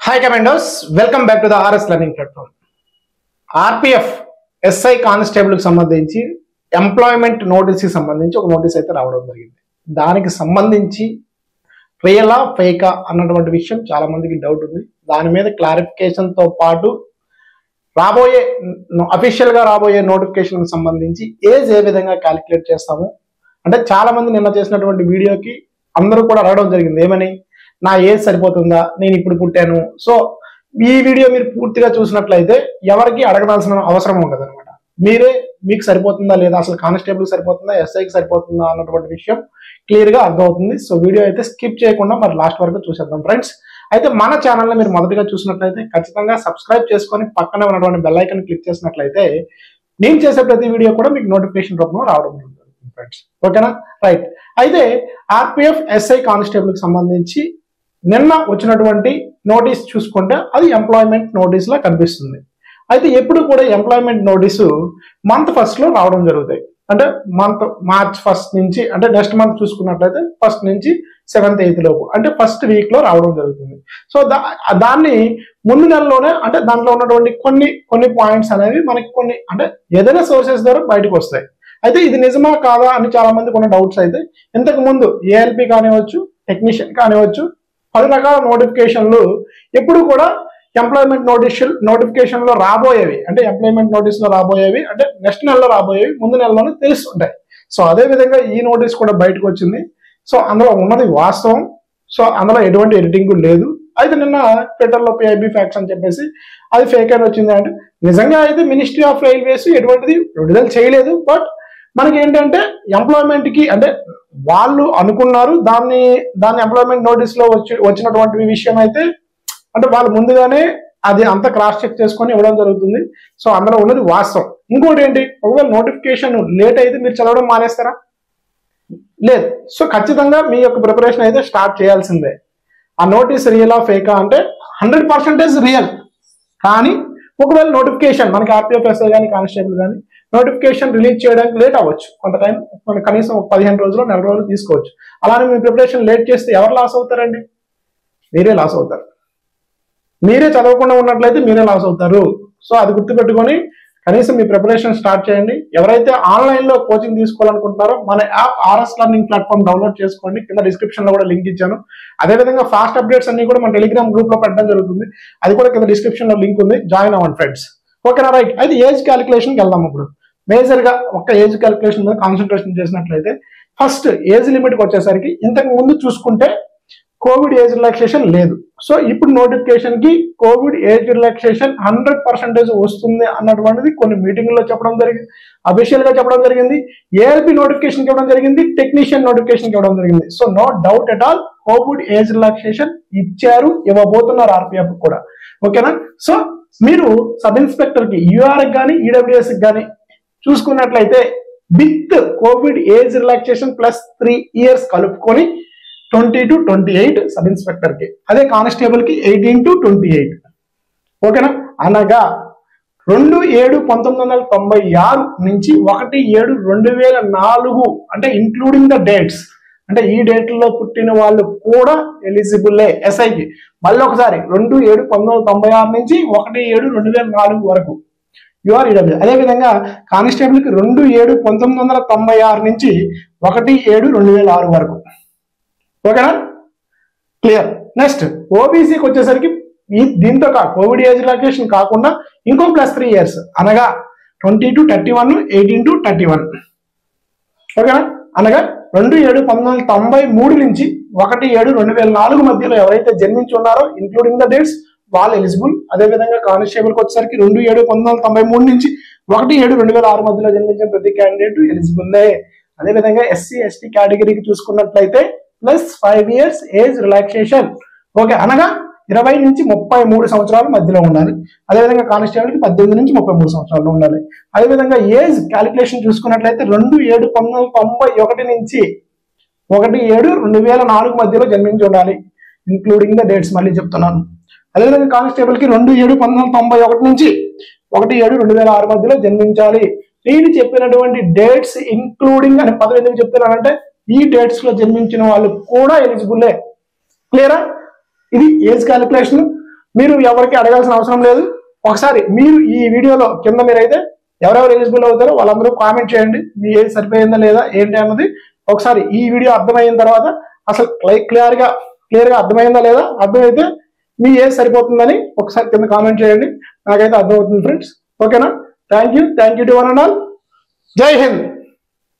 Hi Commandos, welcome back to the RS Learning Platform. RPF SI constable కి సంబంధించి employment notice కి సంబంధించి ఒక నోటీస్ అయితే రావడం జరిగింది. దానికి సంబంధించి రియలా ఫేకా అన్నటువంటి విషయం చాలా మందికి డౌట్ ఉంది. దాని మీద క్లారిఫికేషన్ తో పాటు రాబోయే అఫీషియల్ గా రాబోయే నోటిఫికేషన్ కి సంబంధించి ఏజ్ ఏ విధంగా క్యాలిక్యులేట్ చేస్తాము అంటే చాలా మంది నిన్న చేసినటువంటి వీడియోకి అందరూ కూడా అడగడం జరిగింది. ఏమని, నా ఏజ్ సరిపోతుందా, నేను ఇప్పుడు పుట్టాను. సో ఈ వీడియో మీరు పూర్తిగా చూసినట్లయితే ఎవరికి అడగడాల్సిన అవసరం ఉండదు అనమాట. మీరే మీకు సరిపోతుందా లేదా, అసలు కానిస్టేబుల్ సరిపోతుందా, ఎస్ఐకి సరిపోతుందా అన్నటువంటి విషయం క్లియర్ గా అర్థమవుతుంది. సో వీడియో అయితే స్కిప్ చేయకుండా మరి లాస్ట్ వరకు చూసేద్దాం ఫ్రెండ్స్. అయితే మన ఛానల్ని మీరు మొదటిగా చూసినట్లయితే ఖచ్చితంగా సబ్స్క్రైబ్ చేసుకొని పక్కన ఉన్నటువంటి బెల్ ఐకాన్ క్లిక్ చేసినట్లయితే నేను చేసే ప్రతి వీడియో కూడా మీకు నోటిఫికేషన్ రూపంలో రావడం జరుగుతుంది ఫ్రెండ్స్. ఓకేనా, రైట్. అయితే ఆర్పిఎఫ్ ఎస్ఐ కానిస్టేబుల్ కి సంబంధించి నిన్న వచ్చినటువంటి నోటీస్ చూసుకుంటే అది ఎంప్లాయ్మెంట్ నోటీస్ లా కనిపిస్తుంది. అయితే ఎప్పుడు కూడా ఎంప్లాయ్మెంట్ నోటీసు మంత్ ఫస్ట్ లో రావడం జరుగుతాయి. అంటే మార్చ్ 1 నుంచి, అంటే నెక్స్ట్ మంత్ చూసుకున్నట్లయితే 1 నుంచి 7th 8th లోపు, అంటే ఫస్ట్ వీక్ లో రావడం జరుగుతుంది. సో దాన్ని ముందు నెలలోనే, అంటే దాంట్లో ఉన్నటువంటి కొన్ని పాయింట్స్ అనేవి మనకి కొన్ని అంటే ఏదైనా సోర్సెస్ ద్వారా బయటకు వస్తాయి. అయితే ఇది నిజమా కాదా అని చాలా మంది కొన్ని డౌట్స్ అయితే, ఇంతకు ముందు ఏఎల్పి కానివచ్చు, టెక్నీషియన్ కానివచ్చు, 10 రకాల నోటిఫికేషన్లు ఎప్పుడు కూడా ఎంప్లాయ్మెంట్ నోటిఫికేషన్ లో రాబోయేవి, అంటే ఎంప్లాయ్మెంట్ నోటీస్ లో రాబోయేవి, అంటే నెక్స్ట్ నెలలో రాబోయేవి ముందు నెలలోనే తెలుస్తుంటాయి. సో అదే విధంగా ఈ నోటీస్ కూడా బయటకు వచ్చింది. సో అందులో ఉన్నది వాస్తవం. సో అందులో ఎటువంటి ఎడిటింగ్ లేదు. అయితే నిన్న ట్విట్టర్లో పిఐబి ఫ్యాక్ట్స్ అని చెప్పేసి అది ఫేక్ అని వచ్చింది. అంటే నిజంగా అయితే మినిస్ట్రీ ఆఫ్ రైల్వేస్ ఎటువంటిది విడుదల చేయలేదు. బట్ మనకి ఏంటంటే ఎంప్లాయ్మెంట్ కి, అంటే వాళ్ళు అనుకున్నారు దాన్ని ఎంప్లాయ్మెంట్ నోటీస్ లో వచ్చినటువంటి విషయం అయితే, అంటే వాళ్ళు ముందుగానే అది అంతా క్రాస్ చెక్ చేసుకొని ఇవ్వడం జరుగుతుంది. సో అందులో ఉన్నది వాస్తవం. ఇంకోటి ఏంటి, ఒకవేళ నోటిఫికేషన్ లేట్ అయితే మీరు చదవడం మానేస్తారా? లేదు. సో ఖచ్చితంగా మీ యొక్క ప్రిపరేషన్ అయితే స్టార్ట్ చేయాల్సిందే. ఆ నోటీస్ రియలా ఫేకా అంటే 100% రియల్. కానీ ఒకవేళ నోటిఫికేషన్ మనకి ఆర్పిఎఫ్ ఎస్ఐ కానీ కానిస్టేబుల్ కానీ నోటిఫికేషన్ రిలీజ్ చేయడానికి లేట్ అవ్వచ్చు. కొంత టైం, మనకి కనీసం 15 రోజులు 4 రోజులు తీసుకోవచ్చు. అలానే మీ ప్రిపరేషన్ లేట్ చేస్తే ఎవరు లాస్ అవుతారండి? మీరే లాస్ అవుతారు. మీరే చదవకుండా ఉన్నట్లయితే మీరే లాస్ అవుతారు. సో అది గుర్తుపెట్టుకొని కనీసం మీ ప్రిపరేషన్ స్టార్ట్ చేయండి. ఎవరైతే ఆన్లైన్ లో కోచింగ్ తీసుకోవాలనుకుంటున్నారో మన app RS learning platform download చేసుకోండి. కింద డిస్క్రిప్షన్ లో కూడా లింక్ ఇచ్చాను. అదేవిధంగా ఫాస్ట్ అప్డేట్స్ అన్ని కూడా మన టెలిగ్రామ్ గ్రూప్ లో పెట్టడం జరుగుతుంది. అది కూడా కింద డిస్క్రిప్షన్ లో లింక్ ఉంది, జాయిన్ అవ్వండి ఫ్రెండ్స్. ఓకేనా, రైట్. అయితే ఏజ్ క్యాలిక్యులేషన్కి వెళ్దాం. ఇప్పుడు మేజర్ గా ఒక్క ఏజ్ క్యాలిక్యులేషన్ మీద కాన్సన్ట్రేషన్ చేసినట్లయితే ఫస్ట్ ఏజ్ లిమిట్కి వచ్చేసరికి ఇంతకు ముందు చూసుకుంటే కోవిడ్ ఏజ్ రిలాక్సేషన్ లేదు. సో ఇప్పుడు నోటిఫికేషన్ కి కోవిడ్ ఏజ్ రిలాక్సేషన్ 100% వస్తుంది అన్నటువంటిది కొన్ని మీటింగ్ లో చెప్పడం జరిగింది, అఫీషియల్ గా చెప్పడం జరిగింది, ఏఎల్పి నోటిఫికేషన్ ఇవ్వడం జరిగింది, టెక్నీషియన్ నోటిఫికేషన్ ఇవ్వడం జరిగింది. So no doubt at all COVID age relaxation ఇచ్చారు, ఇవ్వబోతున్నారు ఆర్పిఎఫ్ కూడా. ఓకేనా. సో మీరు సబ్ ఇన్స్పెక్టర్ కి, యూఆర్ కానీ, ఈడబ్ల్యూఎస్ కానీ చూసుకున్నట్లయితే with COVID age relaxation plus 3 years కలుపుకొని 20 to 28 సబ్ ఇన్స్పెక్టర్ కి, అదే కానిస్టేబుల్ కి 18 to 28. ఓకేనా. అనగా 2/7/1996 నుంచి 1/7/2004, అంటే ఇంక్లూడింగ్ ద డేట్స్, అంటే ఈ డేట్లో పుట్టిన వాళ్ళు కూడా ఎలిజిబుల్లే ఎస్ఐకి. మళ్ళీ ఒకసారి 2/7/1996 నుంచి 1/7/2004 వరకు యూఆర్ ఈడబ్ల్యూ. అదేవిధంగా కానిస్టేబుల్ కి 2/7/1996 నుంచి 1/7/2006 వరకు. ఓకేనా, క్లియర్. నెక్స్ట్ ఓబీసీకి వచ్చేసరికి దీంతో కోవిడ్ ఏజ్ రిలాక్సేషన్ కాకుండా ఇంకో ప్లస్ 3 years, అనగా 20 to 31, 18 to 31. ఓకేనా. అనగా 2/7/1993 నుంచి 1/7/2004 మధ్యలో ఎవరైతే జన్మించి ఉన్నారో ఇంక్లూడింగ్ ద డేట్స్ వాళ్ళు ఎలిజిబుల్. అదేవిధంగా కానిస్టేబుల్కి వచ్చేసరికి 2/7/1993 నుంచి 1/7/2006 మధ్యలో జన్మించిన ప్రతి క్యాండిడేట్ ఎలిజిబుల్లే. అదేవిధంగా ఎస్సీ ఎస్టీ కేటగిరీకి చూసుకున్నట్లయితే plus 5 years age relaxation. Okay, అనగా 20 నుంచి 33 సంవత్సరాల మధ్యలో ఉండాలి. అదేవిధంగా కానిస్టేబుల్కి 18 నుంచి 33 సంవత్సరాలు ఉండాలి. అదేవిధంగా ఏజ్ క్యాలిక్యులేషన్ చూసుకున్నట్లయితే 2/7/1991 నుంచి 1/7/2004 మధ్యలో జన్మించి ఉండాలి, ఇంక్లూడింగ్ ద డేట్స్. మళ్ళీ చెప్తున్నాను. అదేవిధంగా కానిస్టేబుల్కి 2/7/1991 నుంచి 1/7/2006 మధ్యలో జన్మించాలి. నేను చెప్పినటువంటి డేట్స్ ఇంక్లూడింగ్ అనే పదం ఎందుకు చెప్తున్నానంటే ఈ డేట్స్ లో జన్మించిన వాళ్ళు కూడా ఎలిజిబుల్లే. క్లియరా? ఇది ఏజ్ క్యాలిక్యులేషన్. మీరు ఎవరికి అడగాల్సిన అవసరం లేదు. ఒకసారి మీరు ఈ వీడియోలో కింద మీరైతే ఎవరెవరు ఎలిజిబుల్ అవుతారో వాళ్ళందరూ కామెంట్ చేయండి, మీ ఏజ్ సరిపోయిందా లేదా ఏంటి అన్నది. ఒకసారి ఈ వీడియో అర్థమైన తర్వాత అసలు క్లియర్గా అర్థమైందా లేదా, అర్థమైతే మీ ఏజ్ సరిపోతుందని ఒకసారి కింద కామెంట్ చేయండి. నాకైతే అర్థమవుతుంది ఫ్రెండ్స్. ఓకేనా? Thank you to one and all. జై హింద్.